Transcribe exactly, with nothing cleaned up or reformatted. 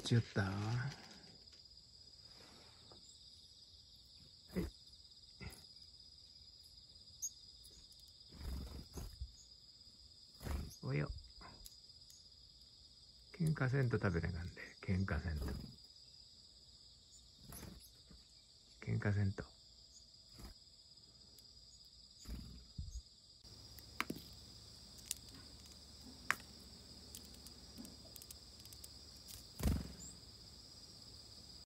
ち寄った。はい。およ。喧嘩せんと食べなかんで、喧嘩せんと。喧嘩せんと。